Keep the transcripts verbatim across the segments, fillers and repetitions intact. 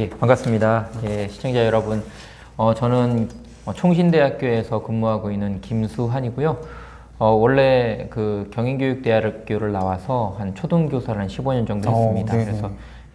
예, 반갑습니다. 예, 시청자 여러분, 어, 저는 총신대학교에서 근무하고 있는 김수환이고요. 어, 원래 그 경인교육대학교를 나와서 한 초등교사를 한 십오 년 정도 했습니다. 어, 그래서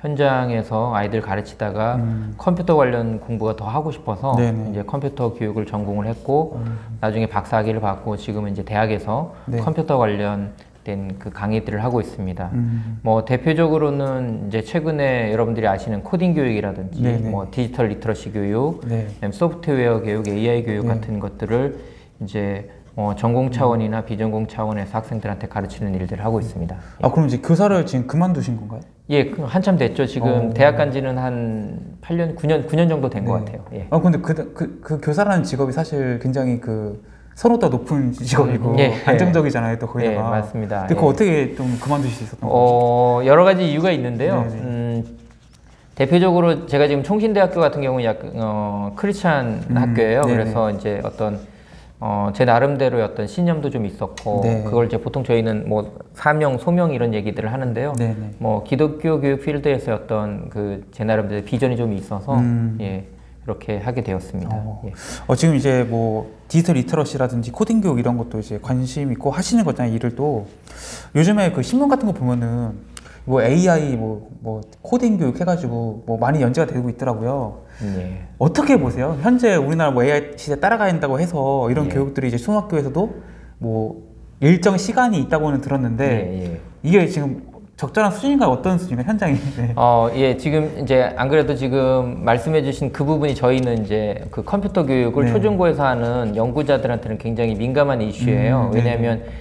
현장에서 아이들 가르치다가 음. 컴퓨터 관련 공부가 더 하고 싶어서 네네. 이제 컴퓨터 교육을 전공을 했고 음. 나중에 박사학위를 받고 지금은 이제 대학에서 네. 컴퓨터 관련 된 그 강의들을 하고 있습니다. 음. 뭐 대표적으로는 이제 최근에 여러분들이 아시는 코딩 교육이라든지 네네. 뭐 디지털 리터러시 교육, 네. 소프트웨어 교육, 에이아이 교육 네. 같은 것들을 이제 어, 전공 차원이나 음. 비전공 차원에서 학생들한테 가르치는 일들을 하고 있습니다. 아, 그럼 이제 교사를 지금 그만두신 건가요? 예, 한참 됐죠. 지금 어... 대학 간 지는 한 팔 년, 구 년, 구 년 정도 된 것 네. 같아요. 예. 아, 근데 그, 그, 그 교사라는 직업이 사실 굉장히 그 선호도가 높은 직업이고 예. 안정적이잖아요, 또 거기다가. 예, 맞습니다. 근데 그거 예. 어떻게 좀 그만두실 수 있었던 어, 거죠? 여러 가지 이유가 있는데요. 음, 대표적으로 제가 지금 총신대학교 같은 경우는 약, 어, 크리스찬 음, 학교예요. 네네. 그래서 이제 어떤 어, 제 나름대로의 어떤 신념도 좀 있었고, 네. 그걸 이제 보통 저희는 뭐, 사명, 소명 이런 얘기들을 하는데요. 네네. 뭐, 기독교 교육 필드에서 어떤 그, 제 나름대로 비전이 좀 있어서, 음. 예, 이렇게 하게 되었습니다. 어. 예. 어, 지금 이제 뭐, 디지털 리터러시라든지 코딩 교육 이런 것도 이제 관심 있고 하시는 거잖아요, 일을 또. 요즘에 그 신문 같은 거 보면은, 뭐 에이아이, 뭐, 뭐, 코딩 교육 해가지고 뭐 많이 연재가 되고 있더라고요. 네. 어떻게 보세요? 현재 우리나라 뭐 에이아이 시대 따라가야 한다고 해서 이런 네. 교육들이 이제 초등학교에서도 뭐 일정 시간이 있다고는 들었는데 네, 예. 이게 지금 적절한 수준인가요? 어떤 수준인가요? 현장이? 네. 어, 예, 지금 이제 안 그래도 지금 말씀해주신 그 부분이 저희는 이제 그 컴퓨터 교육을 네. 초중고에서 하는 연구자들한테는 굉장히 민감한 이슈예요. 음, 왜냐하면 네.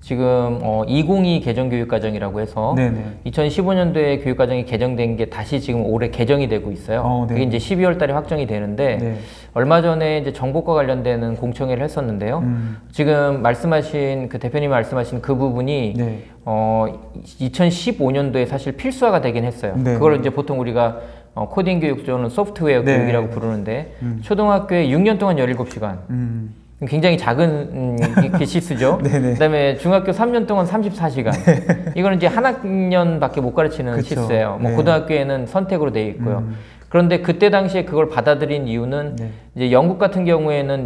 지금 어, 이천이 개정교육과정이라고 해서 네네. 이천십오 년도에 교육과정이 개정된 게 다시 지금 올해 개정이 되고 있어요. 어, 그게 이제 십이월 달에 확정이 되는데 네. 얼마 전에 이제 정보과 관련되는 공청회를 했었는데요. 음. 지금 말씀하신 그 대표님 말씀하신 그 부분이 네. 어, 이천십오 년도에 사실 필수화가 되긴 했어요. 네. 그걸 이제 보통 우리가 어, 코딩 교육 또는 소프트웨어 네. 교육이라고 부르는데 음. 초등학교에 육 년 동안 열일곱 시간. 음. 굉장히 작은 음, 기시수죠. 그 다음에 중학교 삼 년 동안 삼십사 시간. 네. 이거는 이제 한 학년밖에 못 가르치는 그쵸. 실수예요. 뭐 네. 고등학교에는 선택으로 되어 있고요. 음. 그런데 그때 당시에 그걸 받아들인 이유는 네. 이제 영국 같은 경우에는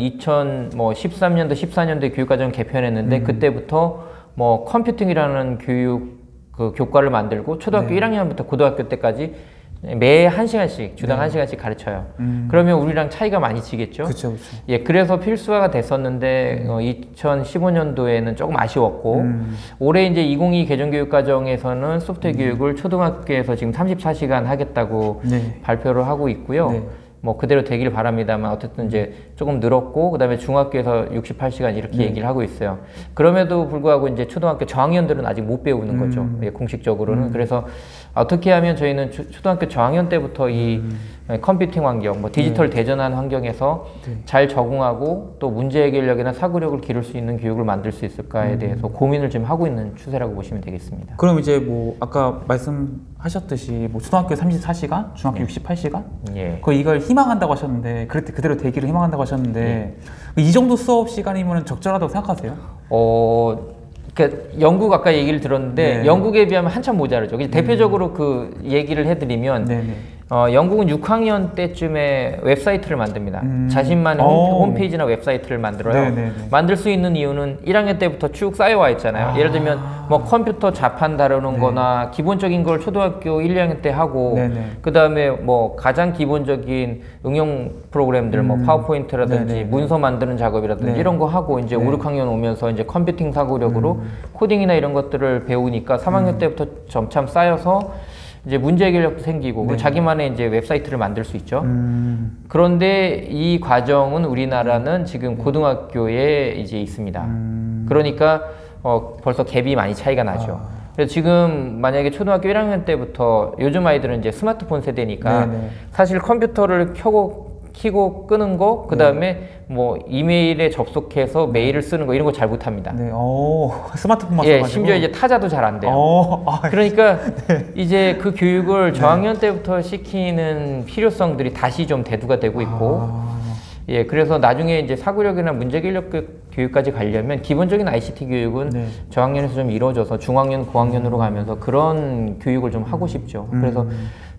이천십삼 년도, 십사 년도에 교육과정 개편했는데 음. 그때부터 뭐 컴퓨팅이라는 교육 그 교과를 만들고 초등학교 네. 일 학년부터 고등학교 때까지 매 한 시간씩, 주당 네. 한 시간씩 가르쳐요. 음. 그러면 우리랑 차이가 많이 치겠죠? 그쵸, 그쵸. 예, 그래서 필수화가 됐었는데, 음. 어, 이천십오 년도에는 조금 아쉬웠고, 음. 올해 이제 이천이 개정교육과정에서는 소프트웨어 음. 교육을 초등학교에서 지금 삼십사 시간 하겠다고 네. 발표를 하고 있고요. 네. 뭐 그대로 되길 바랍니다만 어쨌든 이제 조금 늘었고 그다음에 중학교에서 육십팔 시간 이렇게 네. 얘기를 하고 있어요. 그럼에도 불구하고 이제 초등학교 저학년들은 아직 못 배우는 음. 거죠. 예, 공식적으로는. 음. 그래서 어떻게 하면 저희는 초, 초등학교 저학년 때부터 이 음. 컴퓨팅 환경, 뭐 디지털 네. 대전환 환경에서 네. 잘 적응하고 또 문제 해결력이나 사고력을 기를 수 있는 교육을 만들 수 있을까에 음. 대해서 고민을 지금 하고 있는 추세라고 보시면 되겠습니다. 그럼 이제 뭐 아까 말씀하셨듯이 뭐 초등학교 삼십사 시간, 중학교 네. 육십팔 시간, 예. 그 이걸 희망한다고 하셨는데 그때 그대로 되기를 희망한다고 하셨는데 예. 이 정도 수업 시간이면 적절하다고 생각하세요? 어. 그러니까 영국 아까 얘기를 들었는데 네. 영국에 비하면 한참 모자르죠. 음. 대표적으로 그 얘기를 해드리면 네네. 어, 영국은 육 학년 때쯤에 웹사이트를 만듭니다. 음. 자신만의 홈, 홈페이지나 웹사이트를 만들어요. 네네네. 만들 수 있는 이유는 일 학년 때부터 쭉 쌓여와 있잖아요. 아. 예를 들면 뭐 컴퓨터 자판 다루는 네. 거나 기본적인 걸 초등학교 일, 이 학년 때 하고 그 다음에 뭐 가장 기본적인 응용 프로그램들 음. 뭐 파워포인트라든지 네네네. 문서 만드는 작업이라든지 네. 이런 거 하고 이제 네. 오, 육 학년 오면서 이제 컴퓨팅 사고력으로 음. 코딩이나 이런 것들을 배우니까 삼 학년 음. 때부터 점점 쌓여서 이제 문제 해결력도 생기고 네. 자기만의 이제 웹사이트를 만들 수 있죠. 음. 그런데 이 과정은 우리나라는 지금 네. 고등학교에 이제 있습니다. 음. 그러니까 어, 벌써 갭이 많이 차이가 나죠. 아. 그래서 지금 만약에 초등학교 일 학년 때부터 요즘 아이들은 이제 스마트폰 세대니까 네네. 사실 컴퓨터를 켜고 키고 끄는 거, 그 다음에 네. 뭐 이메일에 접속해서 메일을 쓰는 거 이런 거 잘 못합니다. 네, 오, 스마트폰만 예, 써가지고. 심지어 이제 타자도 잘 안 돼요. 오, 아, 그러니까 네. 이제 그 교육을 저학년 네. 때부터 시키는 필요성들이 다시 좀 대두가 되고 있고, 아. 예, 그래서 나중에 이제 사고력이나 문제기억 교육까지 가려면 기본적인 아이씨티 교육은 네. 저학년에서 좀 이루어져서 중학년, 고학년으로 가면서 그런 교육을 좀 하고 싶죠. 음. 그래서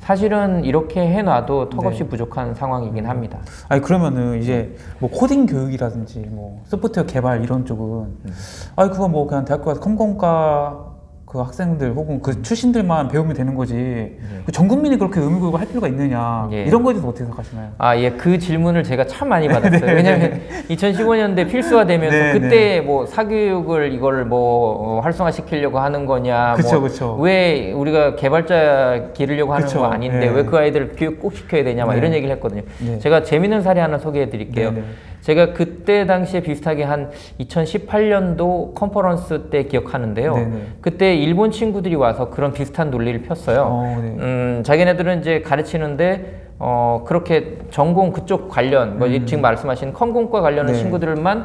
사실은 이렇게 해놔도 턱없이 네. 부족한 상황이긴 합니다. 아니 그러면은 이제 뭐 코딩 교육이라든지 뭐 소프트웨어 개발 이런 쪽은 음. 아니 그거 뭐 그냥 대학교 가서 컴공과 그 학생들 혹은 그 출신들만 배우면 되는 거지 그 전 국민이 그렇게 의무 교육을 할 필요가 있느냐 예. 이런 거에 대해서 어떻게 생각하시나요? 아, 예, 그 질문을 제가 참 많이 받았어요. 네. 왜냐하면 이천십오 년대 필수화되면서 네, 그때 네. 뭐 사교육을 이걸 뭐 어, 활성화시키려고 하는 거냐, 그쵸, 뭐 그쵸. 왜 우리가 개발자 기르려고 하는 그쵸. 거 아닌데 네. 왜 그 아이들을 교육 꼭 시켜야 되냐, 막 네. 이런 얘기를 했거든요. 네. 제가 재밌는 사례 하나 소개해 드릴게요. 네, 네. 제가 그때 당시에 비슷하게 한 이천십팔 년도 컨퍼런스 때 기억하는데요. 네, 네. 그때 일본 친구들이 와서 그런 비슷한 논리를 폈어요. 어, 네. 음, 자기네들은 이제 가르치는데 어, 그렇게 전공 그쪽 관련, 뭐 음. 지금 말씀하신 컴공과 관련한 네. 친구들만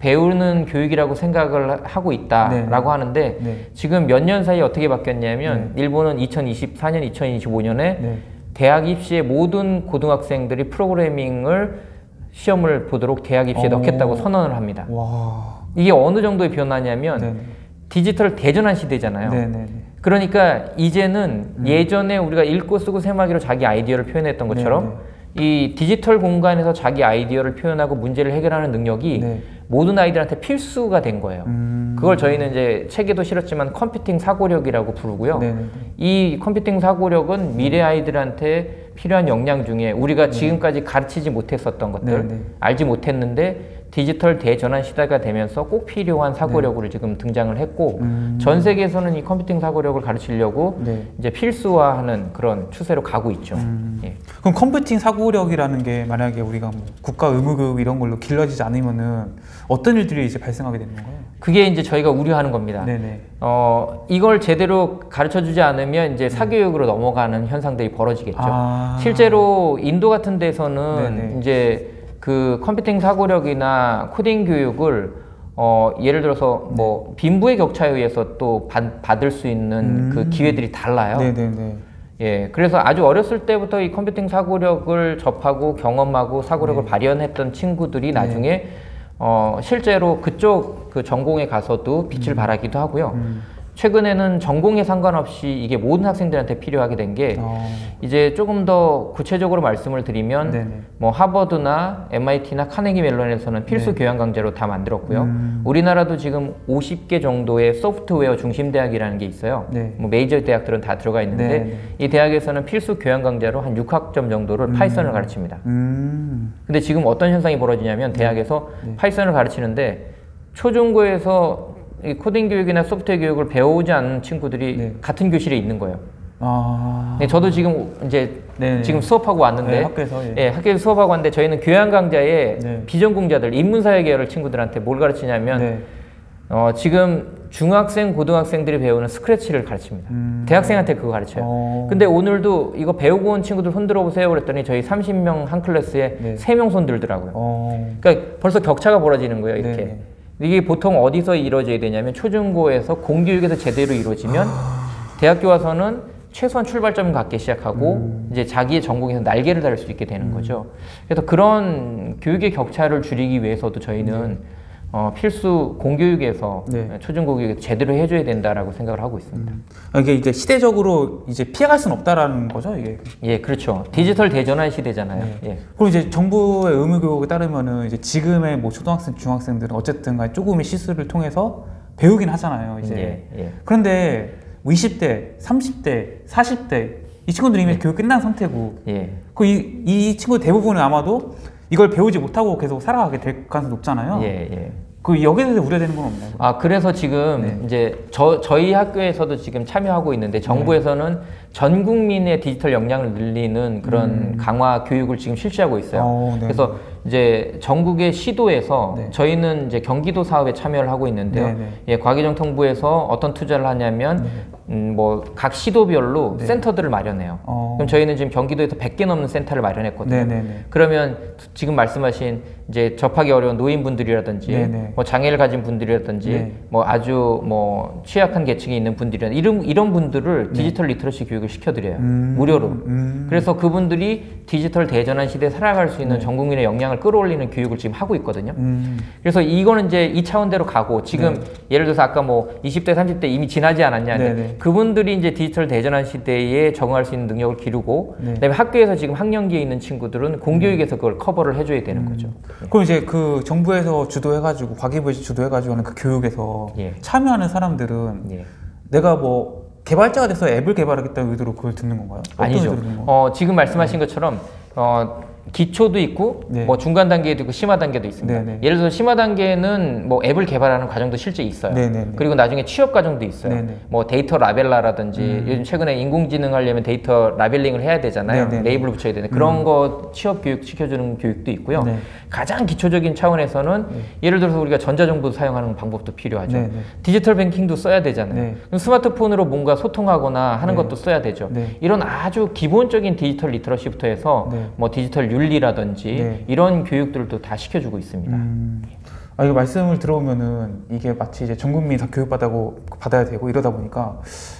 배우는 교육이라고 생각을 하고 있다라고 네. 하는데 네. 지금 몇 년 사이에 어떻게 바뀌었냐면 일본은 이천이십사 년, 이천이십오 년에 네. 대학 입시에 모든 고등학생들이 프로그래밍을 시험을 보도록 대학 입시에 오. 넣겠다고 선언을 합니다. 와. 이게 어느 정도의 변화냐면 네. 디지털 대전환 시대잖아요. 네, 네, 네. 그러니까 이제는 음. 예전에 우리가 읽고 쓰고 세마기로 자기 아이디어를 표현했던 것처럼 네, 이 디지털 공간에서 자기 아이디어를 표현하고 문제를 해결하는 능력이 네. 모든 아이들한테 필수가 된 거예요. 음. 그걸 저희는 이제 책에도 실었지만 컴퓨팅 사고력이라고 부르고요. 네, 네. 이 컴퓨팅 사고력은 미래 아이들한테 필요한 역량 중에 우리가 지금까지 가르치지 못했었던 것들, 네, 네. 알지 못했는데 디지털 대전환 시대가 되면서 꼭 필요한 사고력으로 지금 등장을 했고 음. 전 세계에서는 이 컴퓨팅 사고력을 가르치려고 네. 이제 필수화하는 그런 추세로 가고 있죠. 음. 예. 그럼 컴퓨팅 사고력이라는 게 만약에 우리가 뭐 국가 의무 교육 이런 걸로 길러지지 않으면은 어떤 일들이 이제 발생하게 되는 건가요? 그게 이제 저희가 우려하는 겁니다. 네네. 어, 이걸 제대로 가르쳐 주지 않으면 이제 사교육으로 넘어가는 현상들이 벌어지겠죠. 아. 실제로 인도 같은 데서는 네네. 이제 그 컴퓨팅 사고력이나 코딩 교육을 어, 예를 들어서 뭐 빈부의 격차에 의해서 또 받, 받을 수 있는 음. 그 기회들이 달라요. 네네네. 예, 그래서 아주 어렸을 때부터 이 컴퓨팅 사고력을 접하고 경험하고 사고력을 네. 발현했던 친구들이 나중에 어, 실제로 그쪽 그 전공에 가서도 빛을 발하기도 하고요. 음. 최근에는 전공에 상관없이 이게 모든 학생들한테 필요하게 된 게 어. 이제 조금 더 구체적으로 말씀을 드리면 네네. 뭐 하버드나 엠아이티나 카네기 멜론에서는 필수 네. 교양 강좌로 다 만들었고요. 음. 우리나라도 지금 오십 개 정도의 소프트웨어 중심 대학이라는 게 있어요. 네. 뭐 메이저 대학들은 다 들어가 있는데 네. 이 대학에서는 필수 교양 강좌로 한 육 학점 정도를 파이썬을 가르칩니다. 음. 근데 지금 어떤 현상이 벌어지냐면 대학에서 네. 파이썬을 가르치는데 초중고에서 이 코딩 교육이나 소프트웨어 교육을 배우지 않는 친구들이 네. 같은 교실에 있는 거예요. 아. 네, 저도 지금 이제 네네. 지금 수업하고 왔는데 네, 학교에서, 예. 예, 학교에서 수업하고 왔는데 저희는 교양 강좌에 네. 비전공자들 인문사회 계열 친구들한테 뭘 가르치냐면 네. 어, 지금 중학생, 고등학생들이 배우는 스크래치를 가르칩니다. 음. 대학생한테 그거 가르쳐요. 어. 근데 오늘도 이거 배우고 온 친구들 손 들어보세요 그랬더니 저희 삼십 명 한 클래스에 네. 세 명 손 들더라고요. 어. 그러니까 벌써 격차가 벌어지는 거예요, 이렇게. 네네. 이게 보통 어디서 이루어져야 되냐면 초중고에서 공교육에서 제대로 이루어지면 대학교 와서는 최소한 출발점을 갖기 시작하고 음. 이제 자기의 전공에서 날개를 달을 수 있게 되는 거죠. 그래서 그런 교육의 격차를 줄이기 위해서도 저희는 어, 필수 공교육에서 네. 초중고 교육에서 제대로 해줘야 된다라고 생각을 하고 있습니다. 아, 이게 이제 시대적으로 이제 피해갈 수는 없다라는 거죠, 이게. 예, 그렇죠. 디지털 대전환 시대잖아요. 네. 예. 그리고 이제 정부의 의무 교육에 따르면은 이제 지금의 뭐 초등학생, 중학생들은 어쨌든 간에 조금의 실수를 통해서 배우긴 하잖아요, 이제. 예, 예. 그런데 뭐 이십 대, 삼십 대, 사십 대 이 친구들이 이미 교육 끝난 상태고 예. 그 이 이 친구 대부분은 아마도 이걸 배우지 못하고 계속 살아가게 될 가능성이 높잖아요. 예, 예. 그 여기에 대해서 우려되는 건 없나요? 아, 그래서 지금 네. 이제 저, 저희 학교에서도 지금 참여하고 있는데 정부에서는 전 국민의 디지털 역량을 늘리는 그런 음. 강화 교육을 지금 실시하고 있어요. 어, 네. 그래서 이제 전국의 시도에서 네. 저희는 이제 경기도 사업에 참여를 하고 있는데요. 네, 네. 예, 과기정통부에서 어떤 투자를 하냐면 네. 음, 뭐 각 시도별로 네. 센터들을 마련해요. 어. 그럼 저희는 지금 경기도에서 백 개 넘는 센터를 마련했거든요. 네, 네, 네. 그러면 지금 말씀하신 이제 접하기 어려운 노인분들이라든지 네네. 뭐 장애를 가진 분들이라든지 네. 뭐 아주 뭐 취약한 계층이 있는 분들이나 이런 이런 분들을 네. 디지털 리터러시 교육을 시켜드려요. 음. 무료로. 음. 그래서 그분들이 디지털 대전환 시대에 살아갈 수 있는 네. 전 국민의 역량을 역량을 끌어올리는 교육을 지금 하고 있거든요. 음. 그래서 이거는 이제 이 차원대로 가고 지금 네. 예를 들어서 아까 뭐 이십 대, 삼십 대 이미 지나지 않았냐. 네네. 그분들이 이제 디지털 대전환 시대에 적응할 수 있는 능력을 기르고 네. 그다음에 학교에서 지금 학령기에 있는 친구들은 공교육에서 그걸 커버를 해줘야 되는 거죠. 예. 그럼 이제 그 정부에서 주도해가지고 과기부에서 주도해가지고 하는 그 교육에서 예. 참여하는 사람들은 예. 내가 뭐 개발자가 돼서 앱을 개발하겠다는 의도로 그걸 듣는 건가요? 어떤 아니죠. 의도로 듣는 건가요? 어, 지금 말씀하신 것처럼 어, 기초도 있고 네. 뭐 중간 단계도 있고 심화 단계도 있습니다. 네네. 예를 들어서 심화 단계는 뭐 앱을 개발하는 과정도 실제 있어요. 네네네. 그리고 나중에 취업 과정도 있어요. 네네. 뭐 데이터 라벨라라든지 음. 요즘 최근에 인공지능 하려면 데이터 라벨링을 해야 되잖아요. 네네네. 레이블을 붙여야 되는데 그런 거 취업 교육 시켜주는 교육도 있고요. 네. 가장 기초적인 차원에서는 네. 예를 들어서 우리가 전자정보 사용하는 방법도 필요하죠. 네네. 디지털 뱅킹도 써야 되잖아요. 네. 그럼 스마트폰으로 뭔가 소통하거나 하는 네. 것도 써야 되죠. 네. 이런 아주 기본적인 디지털 리터러시부터 해서 네. 뭐 디지털 윤리라든지 네. 이런 교육들도 다 시켜주고 있습니다. 음. 아, 이거 말씀을 들어보면은 이게 마치 이제 전 국민이 다 교육받아고 받아야 되고 이러다 보니까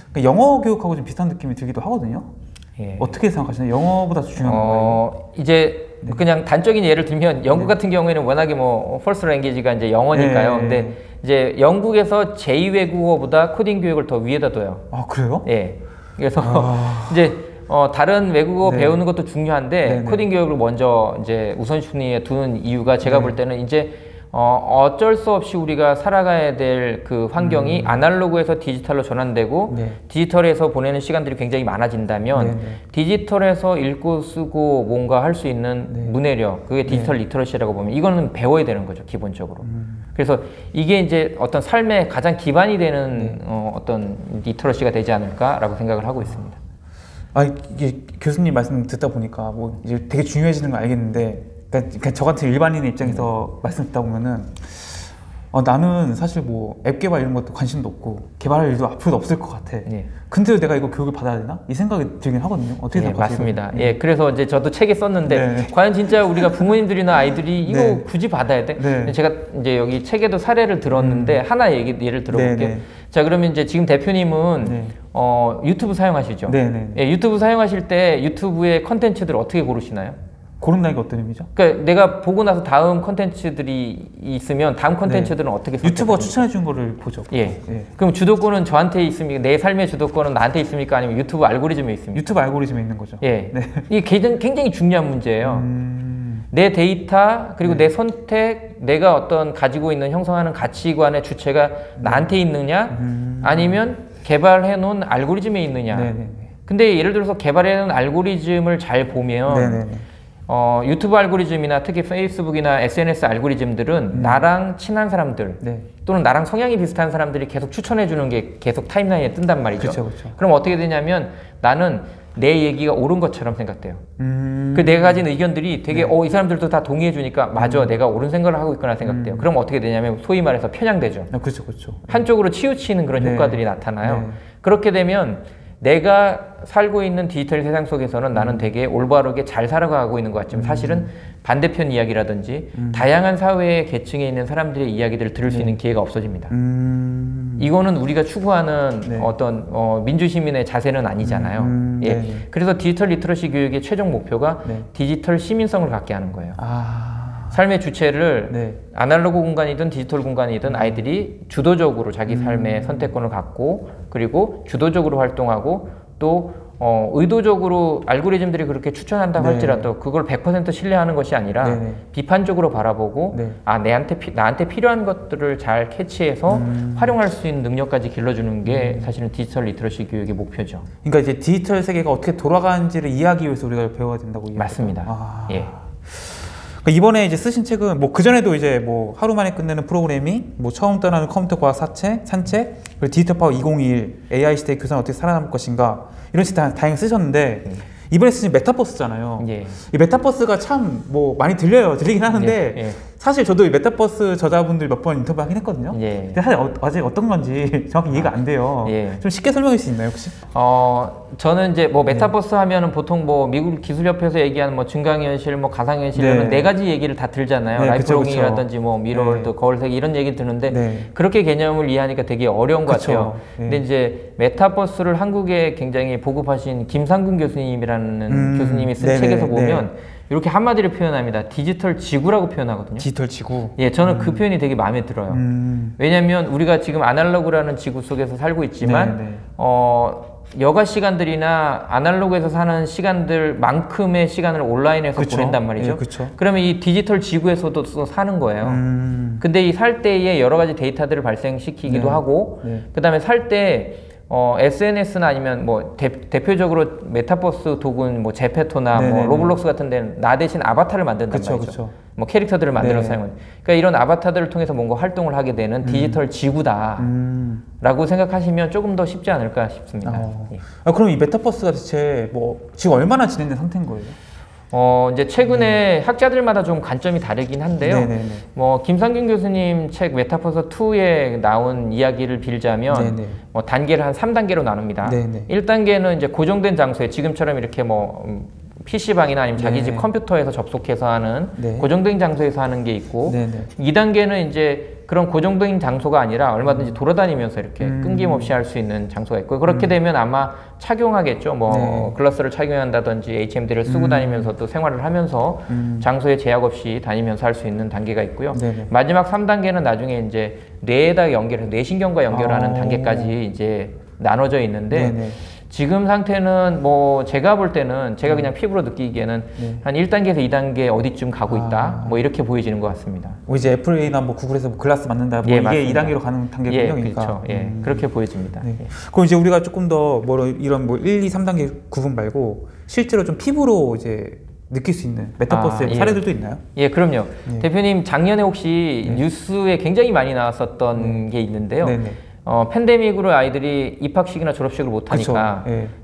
영어 교육하고 좀 비슷한 느낌이 들기도 하거든요. 예. 어떻게 생각하시나요? 영어보다 더 중요한 건가요? 어, 이제 그냥 단적인 예를 들면 영국 네. 같은 경우에는 워낙에 뭐 퍼스트 랭귀지가 이제 영어니까요. 네. 근데 이제 영국에서 제이 외국어보다 코딩 교육을 더 위에다 둬요. 아, 그래요? 예. 그래서 아. 이제 어, 다른 외국어 네. 배우는 것도 중요한데 네네. 코딩 교육을 먼저 이제 우선순위에 두는 이유가 제가 네. 볼 때는 이제 어, 어쩔 수 없이 우리가 살아가야 될 그 환경이 음. 아날로그에서 디지털로 전환되고 네. 디지털에서 보내는 시간들이 굉장히 많아진다면 네네. 디지털에서 읽고 쓰고 뭔가 할 수 있는 네. 문해력, 그게 디지털 리터러시라고 보면 이거는 배워야 되는 거죠, 기본적으로. 음. 그래서 이게 이제 어떤 삶의 가장 기반이 되는 네. 어, 어떤 리터러시가 되지 않을까라고 생각을 하고 있습니다. 아, 이게 교수님 말씀 듣다 보니까 뭐 이제 되게 중요해지는 거 알겠는데, 그러니까, 그러니까 저 같은 일반인의 입장에서 말씀 듣다 보면은 어, 나는 사실 뭐 앱 개발 이런 것도 관심도 없고 개발할 일도 앞으로도 없을 것 같아. 예. 근데 내가 이거 교육을 받아야 되나? 이 생각이 들긴 하거든요. 어떻게 예, 생각하세요? 맞습니다. 음. 예, 그래서 이제 저도 책에 썼는데 네. 과연 진짜 우리가 부모님들이나 아이들이 이거 네. 굳이 받아야 돼? 네. 제가 이제 여기 책에도 사례를 들었는데 하나 얘기 예를 들어볼게요. 네, 네. 자, 그러면 이제 지금 대표님은 네. 어, 유튜브 사용하시죠? 네, 네. 예, 유튜브 사용하실 때 유튜브의 컨텐츠들을 어떻게 고르시나요? 고른다는 게 어떤 의미죠? 그러니까 내가 보고 나서 다음 컨텐츠들이 있으면 다음 컨텐츠들은 어떻게 선택하십니까? 유튜버가 추천해 준 거를 보죠. 예. 예. 그럼 주도권은 저한테 있습니까? 내 삶의 주도권은 나한테 있습니까? 아니면 유튜브 알고리즘에 있습니까? 유튜브 알고리즘에 있는 거죠. 예. 네. 이게 굉장히, 굉장히 중요한 문제예요. 음. 내 데이터 그리고 네. 내 선택, 내가 어떤 가지고 있는 형성하는 가치관의 주체가 나한테 있느냐, 음. 아니면 개발해 놓은 알고리즘에 있느냐. 네네네. 근데 예를 들어서 개발해 놓은 알고리즘을 잘 보면 네네네. 어, 유튜브 알고리즘이나 특히 페이스북이나 에스엔에스 알고리즘들은 음. 나랑 친한 사람들 네. 또는 나랑 성향이 비슷한 사람들이 계속 추천해 주는 게 계속 타임라인에 뜬단 말이죠. 그쵸, 그쵸. 그럼 어떻게 되냐면 나는 내 얘기가 옳은 것처럼 생각돼요. 음. 그 내가 가진 의견들이 되게 네. 어, 이 사람들도 다 동의해 주니까 맞아, 음. 내가 옳은 생각을 하고 있구나 생각돼요. 음. 그럼 어떻게 되냐면 소위 말해서 편향되죠. 아, 그렇죠, 그렇죠. 한쪽으로 치우치는 그런 네. 효과들이 나타나요. 네. 그렇게 되면 내가 살고 있는 디지털 세상 속에서는 나는 되게 올바르게 잘 살아가고 있는 것 같지만 사실은 반대편 이야기라든지 음. 다양한 사회의 계층에 있는 사람들의 이야기들을 들을 수 네. 있는 기회가 없어집니다. 음. 이거는 우리가 추구하는 네. 어떤 어, 민주시민의 자세는 아니잖아요. 음, 예. 네네. 그래서 디지털 리터러시 교육의 최종 목표가 네. 디지털 시민성을 갖게 하는 거예요. 아. 삶의 주체를 네. 아날로그 공간이든 디지털 공간이든 아이들이 주도적으로 자기 삶의 음. 선택권을 갖고 그리고 주도적으로 활동하고 또 어, 의도적으로 알고리즘들이 그렇게 추천한다고 네. 할지라도 그걸 백 퍼센트 신뢰하는 것이 아니라 네네. 비판적으로 바라보고 네. 아 내한테 피, 나한테 필요한 것들을 잘 캐치해서 음. 활용할 수 있는 능력까지 길러주는 게 사실은 디지털 리터러시 교육의 목표죠. 그러니까 이제 디지털 세계가 어떻게 돌아가는지를 이해하기 위해서 우리가 배워야 된다고 이해해요. 맞습니다. 아. 예. 그러니까 이번에 이제 쓰신 책은 뭐 그전에도 이제 뭐 하루 만에 끝내는 프로그래밍, 뭐 처음 떠나는 컴퓨터 과학 사책, 산책, 그리고 디지털 파워 이천이십일, 에이아이 시대의 교사는 어떻게 살아남을 것인가 이런 책 다 다행히 쓰셨는데 음. 이번에 쓰신 메타버스잖아요. 예. 이 메타버스가 참 뭐 많이 들려요. 들리긴 하는데 예, 예. 사실 저도 이 메타버스 저자분들 몇 번 인터뷰하긴 했거든요. 예. 근데 사실 어, 아직 어떤 건지 정확히 이해가 안 돼요. 예. 좀 쉽게 설명해 주실 수 있나요 혹시? 어, 저는 이제 뭐 메타버스 하면은 보통 뭐 미국 기술협회에서 얘기하는 뭐 증강현실, 뭐 가상현실 이런 네. 네 가지 얘기를 다 들잖아요. 네, 그쵸, 라이프로깅이라든지 뭐 미러월드, 네. 거울세계 이런 얘기 듣는데 네. 그렇게 개념을 이해하니까 되게 어려운 것 그쵸. 같아요. 네. 근데 이제 메타버스를 한국에 굉장히 보급하신 김상근 교수님이라는 음, 교수님이 쓴 네네, 책에서 보면 네. 이렇게 한마디로 표현합니다. 디지털 지구라고 표현하거든요. 디지털 지구. 예, 저는 음. 그 표현이 되게 마음에 들어요. 음. 왜냐하면 우리가 지금 아날로그라는 지구 속에서 살고 있지만 네, 네. 어, 여가 시간들이나 아날로그에서 사는 시간들만큼의 시간을 온라인에서 그쵸. 보낸단 말이죠. 예, 그쵸. 그러면 이 디지털 지구에서도 또 사는 거예요. 음. 근데 이 살 때에 여러 가지 데이터들을 발생시키기도 네. 하고 네. 그 다음에 살 때 어, 에스엔에스나 아니면 뭐 대, 대표적으로 메타버스 도구는 뭐 제페토나 뭐 네네네. 로블록스 같은 데는 나 대신 아바타를 만든단 그쵸, 말이죠. 그쵸. 뭐 캐릭터들을 만들어서 네. 사용하는. 그러니까 이런 아바타들을 통해서 뭔가 활동을 하게 되는 디지털 지구다라고 음. 생각하시면 조금 더 쉽지 않을까 싶습니다. 어. 예. 아, 그럼 이 메타버스가 대체 뭐 지금 얼마나 진행된 상태인 거예요? 어, 이제 최근에 학자들마다 좀 관점이 다르긴 한데요. 네네네. 뭐, 김상균 교수님 책 메타버스 투에 나온 이야기를 빌자면, 네네. 뭐, 단계를 한 삼 단계로 나눕니다. 네네. 일 단계는 이제 고정된 장소에 지금처럼 이렇게 뭐, 음, 피시방이나 아니면 자기 네. 집 컴퓨터에서 접속해서 하는 네. 고정된 장소에서 하는 게 있고, 네네. 이 단계는 이제 그런 고정된 장소가 아니라 얼마든지 돌아다니면서 이렇게 음. 끊김없이 할 수 있는 장소가 있고, 그렇게 되면 아마 착용하겠죠. 뭐 네. 글라스를 착용한다든지 에이치엠디를 쓰고 음. 다니면서 또 생활을 하면서 음. 장소에 제약 없이 다니면서 할 수 있는 단계가 있고요. 네네. 마지막 삼 단계는 나중에 이제 뇌에다 연결해서 뇌신경과 연결하는 아. 단계까지 이제 나눠져 있는데, 네네. 지금 상태는 뭐 제가 볼 때는 제가 그냥 피부로 느끼기에는 네. 한 일 단계에서 이 단계 어디쯤 가고 있다. 아. 뭐 이렇게 보여지는 것 같습니다. 뭐 이제 애플이나 뭐 구글에서 뭐 글라스 만든다. 뭐 예, 이게 맞습니다. 이 단계로 가는 단계군요. 예, 그러니까. 그렇죠. 예, 음. 그렇게 보여집니다. 네. 예. 그럼 이제 우리가 조금 더 뭐 이런 뭐 일, 이, 삼 단계 구분 말고 실제로 좀 피부로 이제 느낄 수 있는 메타버스의 아, 예. 사례들도 있나요? 예, 그럼요. 네. 대표님 작년에 혹시 네. 뉴스에 굉장히 많이 나왔었던 게 있는데요. 네네. 어, 팬데믹으로 아이들이 입학식이나 졸업식을 못 하니까 그쵸. 예.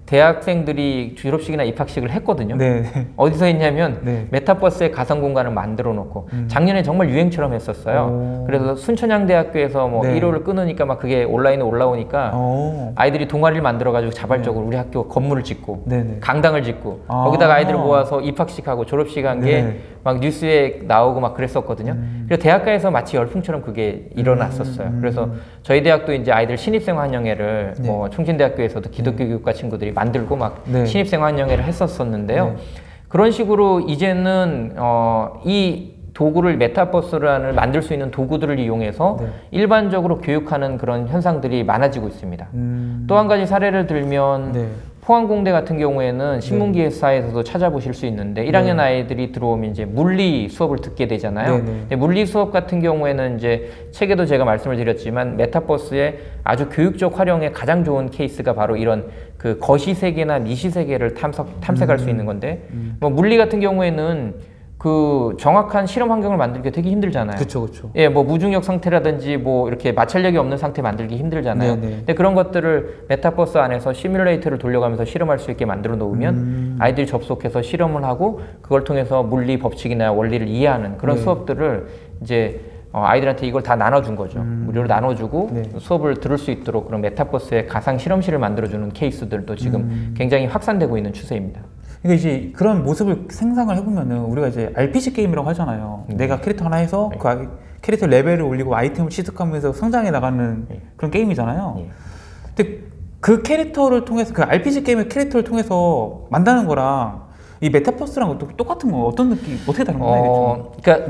대학생들이 졸업식이나 입학식을 했거든요. 네. 어디서 했냐면 네. 메타버스의 가상 공간을 만들어 놓고 음. 작년에 정말 유행처럼 했었어요. 오. 그래서 순천향대학교에서 뭐 네. 일 호를 끊으니까 막 그게 온라인에 올라오니까 어. 아이들이 동아리를 만들어 가지고 자발적으로 우리 학교 건물을 짓고 네네. 강당을 짓고 아. 거기다가 아이들 모아서 입학식하고 졸업식 한 게 네. 막 뉴스에 나오고 막 그랬었거든요. 음. 그래서 대학가에서 마치 열풍처럼 그게 일어났었어요. 음. 그래서 저희 대학도 이제 아이들 신입생 환영회를 네. 뭐 충신대학교에서도 기독교 교육과 친구들이 만들고 막 네. 신입생 환영회를 했었었는데요. 네. 그런 식으로 이제는 어, 이 도구를 메타버스를 만들 수 있는 도구들을 이용해서 네. 일반적으로 교육하는 그런 현상들이 많아지고 있습니다. 음. 또 한 가지 사례를 들면 네. 포항공대 같은 경우에는 신문기획사에서도 찾아보실 수 있는데 일 학년 네. 아이들이 들어오면 이제 물리 수업을 듣게 되잖아요. 네, 네. 근데 물리 수업 같은 경우에는 이제 책에도 제가 말씀을 드렸지만 메타버스의 아주 교육적 활용에 가장 좋은 케이스가 바로 이런 그 거시 세계나 미시 세계를 탐석, 탐색할 수 있는 건데 음. 뭐 물리 같은 경우에는 그 정확한 실험 환경을 만들기 되게 힘들잖아요. 그렇죠, 그렇죠. 예, 뭐 무중력 상태라든지 뭐 이렇게 마찰력이 없는 상태 만들기 힘들잖아요. 네네. 근데 그런 것들을 메타버스 안에서 시뮬레이터를 돌려가면서 실험할 수 있게 만들어 놓으면 음. 아이들이 접속해서 실험을 하고 그걸 통해서 물리 법칙이나 원리를 이해하는 그런 네. 수업들을 이제 어, 아이들한테 이걸 다 나눠준 거죠. 음. 무료로 나눠주고 네. 수업을 들을 수 있도록 그런 메타버스의 가상 실험실을 만들어주는 케이스들도 지금 음. 굉장히 확산되고 있는 추세입니다. 그러니까 이제 그런 모습을 상상을 해보면은 우리가 이제 알피지 게임이라고 하잖아요. 네. 내가 캐릭터 하나 해서 네. 그 아이- 캐릭터 레벨을 올리고 아이템을 취득하면서 성장해 나가는 네. 그런 게임이잖아요. 예. 근데 그 캐릭터를 통해서 그 알피지 게임의 캐릭터를 통해서 만드는 거랑 이 메타버스랑 또 똑같은 거 어떤 느낌 어떻게 다른 거예요? 어, 그러니까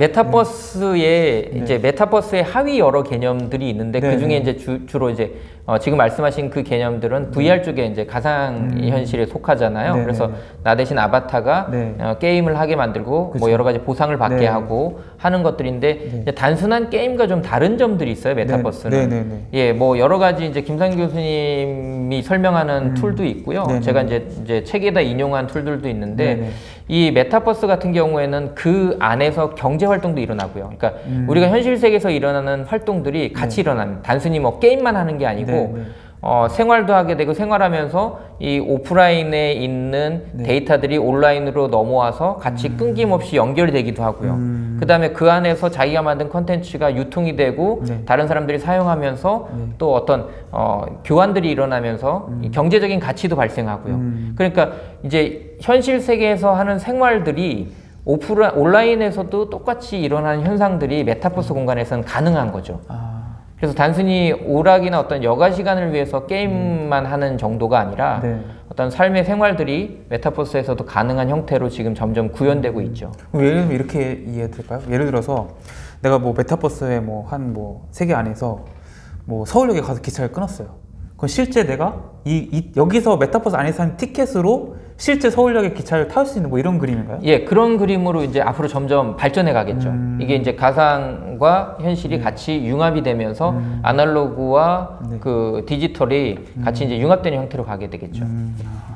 메타버스의 네. 이제 메타버스의 하위 여러 개념들이 있는데 네, 그 중에 네. 이제 주, 주로 이제 어, 지금 말씀하신 그 개념들은 브이알 쪽에 이제 가상 음. 현실에 속하잖아요. 네, 그래서 네, 네. 나 대신 아바타가 네. 어, 게임을 하게 만들고 그쵸. 뭐 여러 가지 보상을 받게 네. 하고 하는 것들인데 네. 이제 단순한 게임과 좀 다른 점들이 있어요. 메타버스는. 네, 네, 네. 예, 뭐 여러 가지 이제 김상규 교수님이 설명하는 음. 툴도 있고요. 네, 네. 제가 이제 이제 책에다 인용한 툴들도 있는데 네, 네. 이 메타버스 같은 경우에는 그 안에서 경제 활동도 일어나고요. 그러니까 음. 우리가 현실 세계에서 일어나는 활동들이 같이 일어나는 단순히 뭐 게임만 하는 게 아니고 네, 네. 어, 생활도 하게 되고 생활하면서 이 오프라인에 있는 네. 데이터들이 온라인으로 넘어와서 같이 끊김없이 연결되기도 하고요. 음. 그 다음에 그 안에서 자기가 만든 컨텐츠가 유통이 되고 네. 다른 사람들이 사용하면서 네. 또 어떤 어, 교환들이 일어나면서 이 경제적인 가치도 발생하고요. 음. 그러니까 이제 현실 세계에서 하는 생활들이 오프라 온라인에서도 똑같이 일어나는 현상들이 메타버스 공간에서는 가능한 거죠. 아. 그래서 단순히 오락이나 어떤 여가 시간을 위해서 게임만 하는 정도가 아니라 네. 어떤 삶의 생활들이 메타버스에서도 가능한 형태로 지금 점점 구현되고 있죠. 예를 들면 이렇게 이해될까요? 예를 들어서 내가 뭐 메타버스에 뭐 한 뭐 세계 안에서 뭐 서울역에 가서 기차를 끊었어요. 그건 실제 내가 이, 이 여기서 메타버스 안에서 한 티켓으로 실제 서울역에 기차를 탈 수 있는 뭐 이런 그림인가요? 예, 그런 그림으로 이제 앞으로 점점 발전해 가겠죠. 음. 이게 이제 가상과 현실이 네. 같이 융합이 되면서 음. 아날로그와 네. 그 디지털이 같이 이제 융합되는 형태로 가게 되겠죠. 음.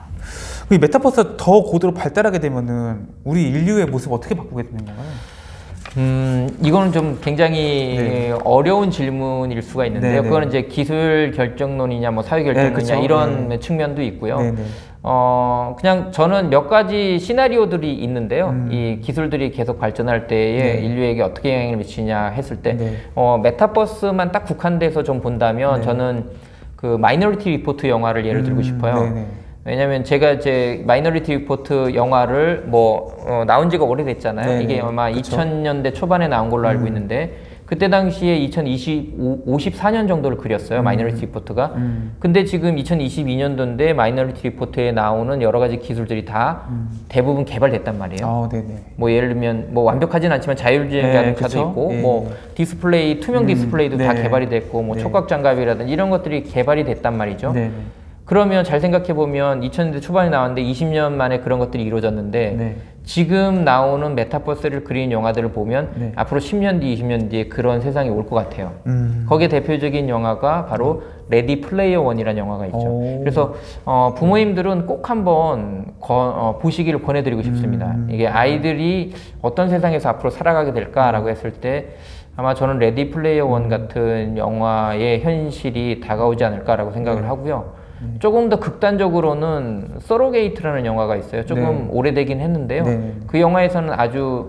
이 메타버스가 더 고도로 발달하게 되면은 우리 인류의 모습 어떻게 바꾸게 되는 건가요? 음, 이거는 좀 굉장히 네. 어려운 질문일 수가 있는데요. 네, 네. 그거는 이제 기술 결정론이냐, 뭐 사회 결정론이냐, 네, 그쵸. 이런 네. 측면도 있고요. 네, 네. 어, 그냥 저는 몇 가지 시나리오들이 있는데요. 음. 이 기술들이 계속 발전할 때에 네. 인류에게 어떻게 영향을 미치냐 했을 때, 네. 어, 메타버스만 딱 국한돼서 좀 본다면 네. 저는 그 마이너리티 리포트 영화를 예를 들고 음, 싶어요. 네네. 왜냐면 제가 이제 마이너리티 리포트 영화를 뭐 어, 나온 지가 오래됐잖아요. 네네. 이게 아마 그쵸. 이천 년대 초반에 나온 걸로 알고 음. 있는데 그때 당시에 이천이십오, 오십사 년 정도를 그렸어요. 음. 마이너리티 리포트가. 음. 근데 지금 이천이십이 년도인데 마이너리티 리포트에 나오는 여러 가지 기술들이 다 음. 대부분 개발됐단 말이에요. 아, 네네. 뭐 예를 들면 뭐 완벽하진 않지만 자율주행 네, 자동차도 그쵸. 있고 예. 뭐 디스플레이 투명 음, 디스플레이도 다 네. 개발이 됐고 뭐 네. 촉각 장갑이라든지 이런 것들이 개발이 됐단 말이죠. 네네. 그러면 잘 생각해 보면 이천 년대 초반에 나왔는데 이십 년 만에 그런 것들이 이루어졌는데 네. 지금 나오는 메타버스를 그린 영화들을 보면 네. 앞으로 십 년 뒤, 이십 년 뒤에 그런 세상이 올 것 같아요. 음. 거기에 대표적인 영화가 바로 레디 플레이어 원이라는 영화가 있죠. 오. 그래서 어, 부모님들은 꼭 한번 거, 어, 보시기를 권해드리고 싶습니다. 음. 이게 아이들이 어떤 세상에서 앞으로 살아가게 될까라고 했을 때 아마 저는 레디 플레이어 원 같은 영화의 현실이 다가오지 않을까라고 생각을 네. 하고요. 조금 더 극단적으로는 서로게이트라는 영화가 있어요. 조금 네. 오래되긴 했는데요. 네. 그 영화에서는 아주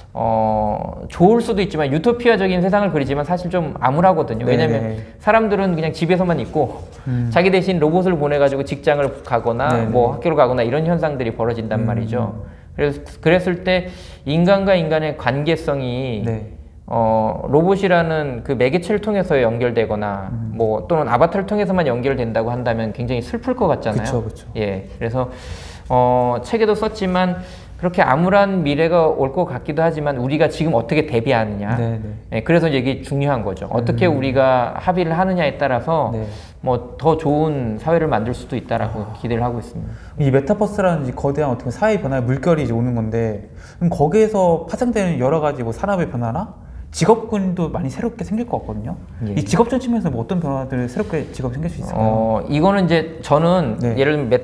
어, 좋을 수도 있지만 유토피아적인 세상을 그리지만 사실 좀 암울하거든요. 네. 왜냐하면 사람들은 그냥 집에서만 있고 음. 자기 대신 로봇을 보내가지고 직장을 가거나 네. 뭐 학교를 가거나 이런 현상들이 벌어진단 음. 말이죠. 그래서 그랬을 때 인간과 인간의 관계성이 네. 어, 로봇이라는 그 매개체를 통해서 연결되거나 음. 뭐 또는 아바타를 통해서만 연결된다고 한다면 굉장히 슬플 것 같잖아요. 그쵸, 그쵸. 예, 그래서 어, 책에도 썼지만 그렇게 암울한 미래가 올 것 같기도 하지만 우리가 지금 어떻게 대비하느냐. 네네. 예, 그래서 이게 중요한 거죠. 어떻게 음. 우리가 합의를 하느냐에 따라서 네. 뭐 더 좋은 사회를 만들 수도 있다라고 기대를 하고 있습니다. 이 메타버스라는 이 거대한 어떻게 사회 변화의 물결이 이제 오는 건데 그럼 거기에서 파생되는 여러 가지 뭐 산업의 변화나 직업군도 많이 새롭게 생길 것 같거든요. 예. 이 직업적 측면에서 뭐 어떤 변화들 새롭게 직업 생길 수 있을까요? 어, 이거는 이제 저는 네. 예를 들면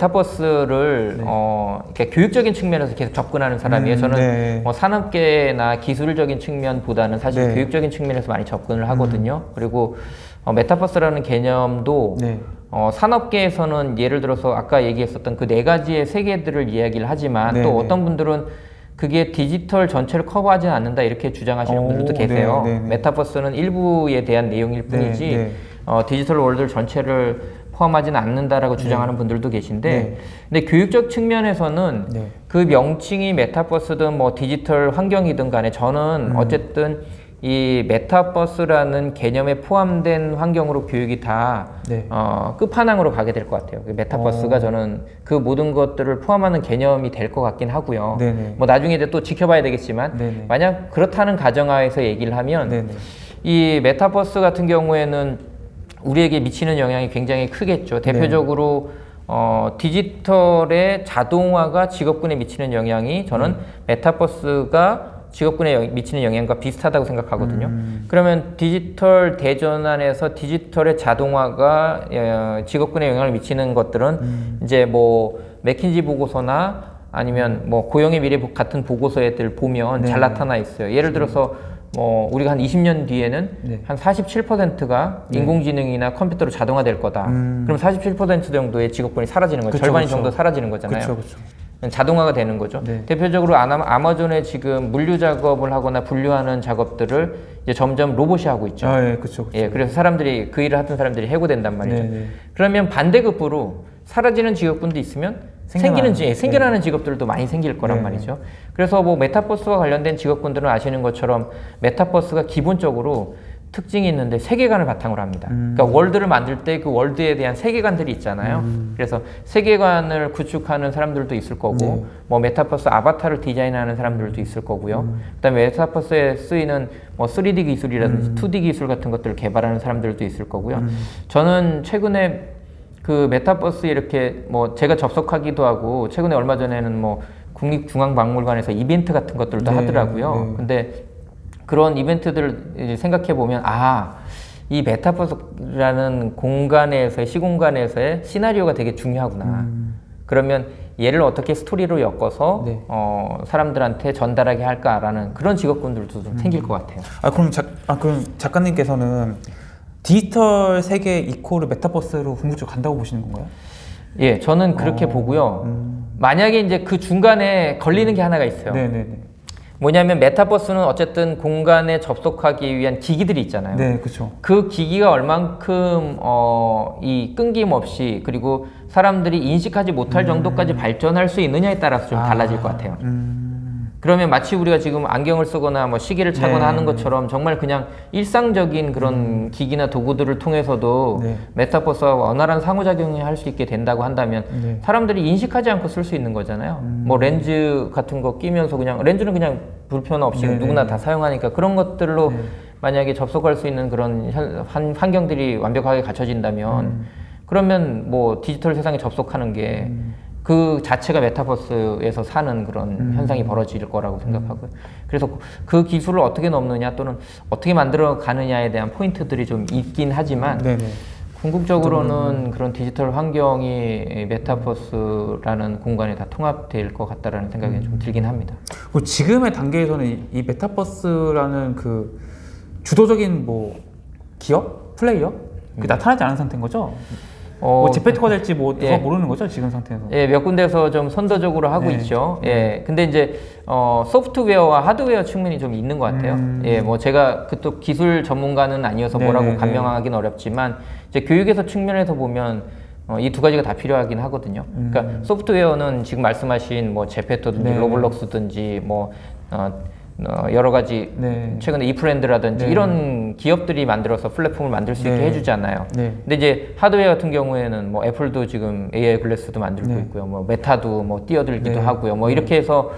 메타버스를 네. 어, 이렇게 교육적인 측면에서 계속 접근하는 사람이에요. 음, 저는 네. 뭐 산업계나 기술적인 측면보다는 사실 네. 교육적인 측면에서 많이 접근을 하거든요. 그리고 어, 메타버스라는 개념도 네. 어, 산업계에서는 예를 들어서 아까 얘기했었던 그 네 가지의 세계들을 이야기를 하지만 네, 또 네. 어떤 분들은 그게 디지털 전체를 커버하지 않는다 이렇게 주장하시는 오, 분들도 계세요. 네, 네, 네. 메타버스는 일부에 대한 내용일 뿐이지 네, 네. 어, 디지털 월드 전체를 포함하지는 않는다라고 주장하는 분들도 계신데 네. 근데 교육적 측면에서는 네. 그 명칭이 메타버스든 뭐 디지털 환경이든 간에 저는 음. 어쨌든 이 메타버스라는 개념에 포함된 환경으로 교육이 다 네. 어, 끝판왕으로 가게 될 것 같아요. 그 메타버스가 어. 저는 그 모든 것들을 포함하는 개념이 될 것 같긴 하고요. 네네. 뭐 나중에 이제 또 지켜봐야 되겠지만 네네. 만약 그렇다는 가정하에서 얘기를 하면 네네. 이 메타버스 같은 경우에는 우리에게 미치는 영향이 굉장히 크겠죠. 대표적으로 어, 디지털의 자동화가 직업군에 미치는 영향이 저는 음. 메타버스가 직업군에 영- 미치는 영향과 비슷하다고 생각하거든요. 음. 그러면 디지털 대전환에서 디지털의 자동화가 어, 직업군에 영향을 미치는 것들은 음. 이제 뭐 맥킨지 보고서나 아니면 뭐 고용의 미래 보- 같은 보고서들 보면 네. 잘 나타나 있어요. 예를 들어서 뭐 우리가 한 이십 년 뒤에는 네. 한 사십칠 퍼센트가 네. 인공지능이나 컴퓨터로 자동화될 거다. 음. 그럼 사십칠 퍼센트 정도의 직업군이 사라지는 거죠. 그쵸, 절반 그쵸. 정도 사라지는 거잖아요. 그렇죠, 그렇죠. 자동화가 되는 거죠. 네. 대표적으로 아마- 아마존에 지금 물류 작업을 하거나 분류하는 작업들을 이제 점점 로봇이 하고 있죠. 아, 예, 그렇죠. 예, 그래서 사람들이 그 일을 하던 사람들이 해고된단 말이죠. 네, 네. 그러면 반대급부로 사라지는 직업군도 있으면 생겨나는, 생기는 지, 네. 생겨나는 직업들도 많이 생길 거란 네, 말이죠. 그래서 뭐 메타버스와 관련된 직업군들은 아시는 것처럼 메타버스가 기본적으로 특징이 있는데 세계관을 바탕으로 합니다. 음. 그러니까 월드를 만들 때 그 월드에 대한 세계관들이 있잖아요. 음. 그래서 세계관을 구축하는 사람들도 있을 거고, 네. 뭐 메타버스 아바타를 디자인하는 사람들도 있을 거고요. 음. 그다음에 메타버스에 쓰이는 뭐 쓰리디 기술이라든지 음. 투디 기술 같은 것들을 개발하는 사람들도 있을 거고요. 음. 저는 최근에 그 메타버스 이렇게 뭐 제가 접속하기도 하고, 최근에 얼마 전에는 뭐 국립중앙박물관에서 이벤트 같은 것들도 네, 하더라고요. 네. 근데 그런 이벤트들을 생각해 보면, 아, 이 메타버스라는 공간에서의, 시공간에서의 시나리오가 되게 중요하구나. 음. 그러면 얘를 어떻게 스토리로 엮어서 네. 어, 사람들한테 전달하게 할까라는 그런 직업군들도 좀 생길 것 같아요. 아 그럼 작, 아 그럼 작가님께서는 디지털 세계 이코르 메타버스로 궁극적으로 간다고 보시는 건가요? 예, 저는 그렇게 어, 보고요. 음. 만약에 이제 그 중간에 걸리는 게 하나가 있어요. 네네네. 뭐냐면 메타버스는 어쨌든 공간에 접속하기 위한 기기들이 있잖아요. 네, 그렇죠. 그 기기가 얼만큼 어, 이 끊김없이, 그리고 사람들이 인식하지 못할 음. 정도까지 발전할 수 있느냐에 따라서 좀 달라질 것 같아요. 음. 그러면 마치 우리가 지금 안경을 쓰거나 뭐 시계를 차거나 네. 하는 것처럼 정말 그냥 일상적인 그런 음. 기기나 도구들을 통해서도 네. 메타버스와 원활한 상호작용을 할 수 있게 된다고 한다면 네. 사람들이 인식하지 않고 쓸 수 있는 거잖아요. 음. 뭐 렌즈 같은 거 끼면서 그냥, 렌즈는 그냥 불편 없이 네, 누구나 네. 다 사용하니까 그런 것들로 네. 만약에 접속할 수 있는 그런 현, 한, 환경들이 완벽하게 갖춰진다면 음. 그러면 뭐 디지털 세상에 접속하는 게 음. 그 자체가 메타버스에서 사는 그런 음. 현상이 벌어질 거라고 생각하고요. 그래서 그 기술을 어떻게 넘느냐 또는 어떻게 만들어 가느냐에 대한 포인트들이 좀 있긴 하지만 네네. 궁극적으로는 그런 디지털 환경이 메타버스라는 공간에 다 통합될 것 같다라는 생각이 좀 들긴 합니다. 그 지금의 단계에서는 이, 이 메타버스라는 그 주도적인 뭐 기업 플레이어 그 나타나지 않은 상태인 거죠? 어, 뭐 제페토가 될지 뭐 예. 모르는 거죠 지금 상태에서. 예, 몇 군데서 좀 선도적으로 하고 네. 있죠. 예, 근데 이제 어, 소프트웨어와 하드웨어 측면이 좀 있는 것 같아요. 음. 예, 뭐 제가 그또 기술 전문가는 아니어서 뭐라고 네네네. 감명하기는 어렵지만 이제 교육에서 측면에서 보면 어, 이 두 가지가 다 필요하긴 하거든요. 음. 그러니까 소프트웨어는 지금 말씀하신 뭐 제페토든지 네네. 로블록스든지 뭐 어, 어, 여러 가지 네. 최근에 이프렌드라든지 네. 이런 기업들이 만들어서 플랫폼을 만들 수 있게 네. 해주잖아요. 네. 근데 이제 하드웨어 같은 경우에는 뭐 애플도 지금 에이아이 글래스도 만들고 네. 있고요. 뭐 메타도 뭐 뛰어들기도 네. 하고요. 뭐 이렇게 해서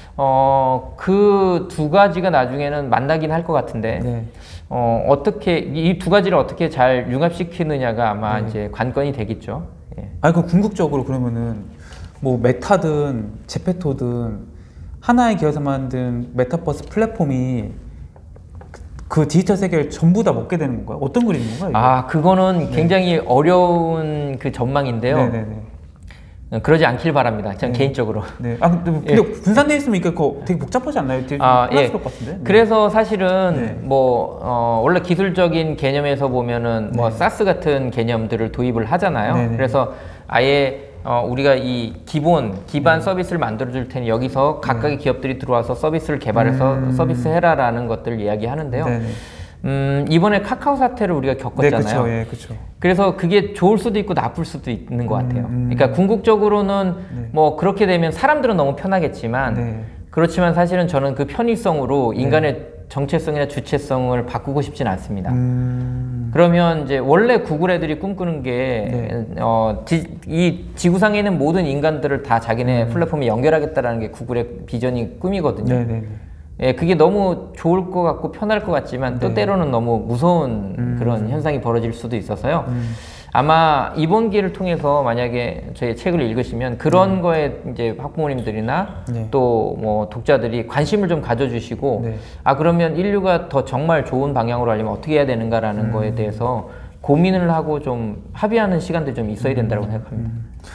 어, 그 두 가지가 나중에는 만나긴 할 것 같은데 네. 어, 어떻게 이 두 가지를 어떻게 잘 융합시키느냐가 아마 네. 이제 관건이 되겠죠. 예. 아니 그 궁극적으로 그러면은 뭐 메타든 제페토든 하나의 기업에서 만든 메타버스 플랫폼이 그, 그 디지털 세계를 전부 다 먹게 되는 건가요? 어떤 그림인 건가요? 이게? 아, 그거는 굉장히 어려운 그 전망인데요. 네네네. 어, 그러지 않길 바랍니다. 전 네. 개인적으로. 네. 아 근데, 근데 예. 분산돼 있으면 이게 그거 되게 복잡하지 않나요? 되게 아, 예. 혼란스러울 것 같은데. 네. 그래서 사실은 네. 뭐 어, 원래 기술적인 개념에서 보면은 뭐 네. 사스 같은 개념들을 도입을 하잖아요. 네네. 그래서 아예 어, 우리가 이 기본 기반 네. 서비스를 만들어 줄 테니 여기서 각각의 기업들이 들어와서 서비스를 개발해서 음. 서비스 해라라는 것들을 이야기하는데요. 네네. 음, 이번에 카카오 사태를 우리가 네, 겪었잖아요. 그렇죠. 예, 그렇죠. 그래서 그게 좋을 수도 있고 나쁠 수도 있는 것 같아요. 음, 음. 그러니까 궁극적으로는 네. 뭐 그렇게 되면 사람들은 너무 편하겠지만 네. 그렇지만 사실은 저는 그 편의성으로 인간의 정체성이나 주체성을 바꾸고 싶진 않습니다. 음. 그러면 이제 원래 구글 애들이 꿈꾸는 게 네. 어, 지, 이 지구상에 있는 모든 인간들을 다 자기네 음. 플랫폼에 연결하겠다라는 게 구글의 비전이 꿈이거든요. 네네네. 예, 그게 너무 좋을 것 같고 편할 것 같지만 또 네. 때로는 너무 무서운 음. 그런 현상이 벌어질 수도 있어서요. 음. 아마 이번 기회를 통해서 만약에 저희 책을 읽으시면 그런 거에 이제 학부모님들이나 네. 또 뭐 독자들이 관심을 좀 가져주시고 네. 아 그러면 인류가 더 정말 좋은 방향으로 하려면 어떻게 해야 되는가라는 음. 거에 대해서 고민을 하고 좀 합의하는 시간들이 좀 있어야 된다고 생각합니다. 음.